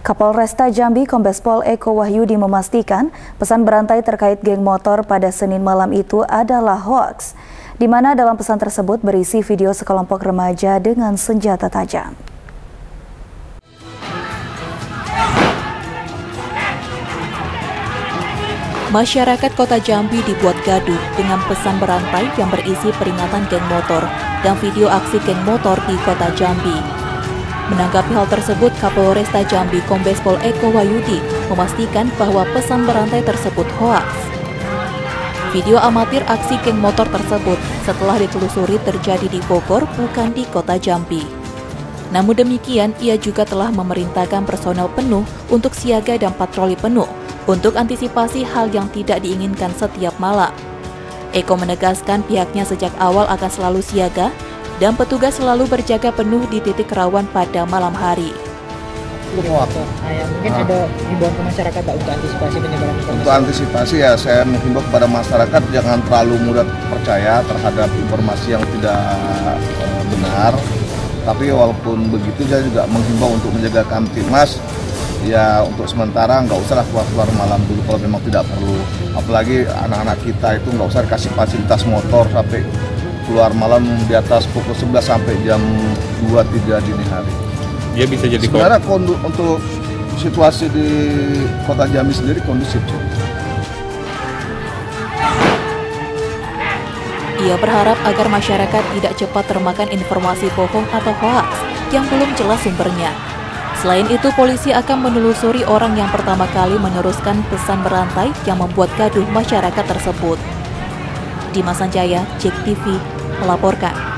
Kapolresta Jambi Kombes Pol Eko Wahyudi memastikan pesan berantai terkait geng motor pada Senin malam itu adalah hoaks, di mana dalam pesan tersebut berisi video sekelompok remaja dengan senjata tajam. Masyarakat Kota Jambi dibuat gaduh dengan pesan berantai yang berisi peringatan geng motor dan video aksi geng motor di Kota Jambi. Menanggapi hal tersebut, Kapolresta Jambi Kombes Pol Eko Wahyudi memastikan bahwa pesan berantai tersebut hoaks. Video amatir aksi geng motor tersebut setelah ditelusuri terjadi di Bogor, bukan di Kota Jambi. Namun demikian, ia juga telah memerintahkan personel penuh untuk siaga dan patroli penuh untuk antisipasi hal yang tidak diinginkan setiap malam. Eko menegaskan pihaknya sejak awal akan selalu siaga dan petugas selalu berjaga penuh di titik rawan pada malam hari. Mungkin ada himbauan ke masyarakat untuk antisipasi penyebaran informasi. Untuk antisipasi ya, saya menghimbau kepada masyarakat jangan terlalu mudah percaya terhadap informasi yang tidak benar. Tapi walaupun begitu, saya juga menghimbau untuk menjaga Kamtibmas. Ya untuk sementara nggak usah keluar malam dulu kalau memang tidak perlu. Apalagi anak-anak kita itu nggak usah dikasih fasilitas motor sampai keluar malam di atas pukul 11 sampai jam 2-3 dini hari. Dia bisa jadi sebenarnya untuk situasi di Kota Jambi sendiri kondusif. Ia berharap agar masyarakat tidak cepat termakan informasi bohong atau hoaks yang belum jelas sumbernya. Selain itu, polisi akan menelusuri orang yang pertama kali meneruskan pesan berantai yang membuat gaduh masyarakat tersebut. Dimas Sanjaya, JEK TV, melaporkan.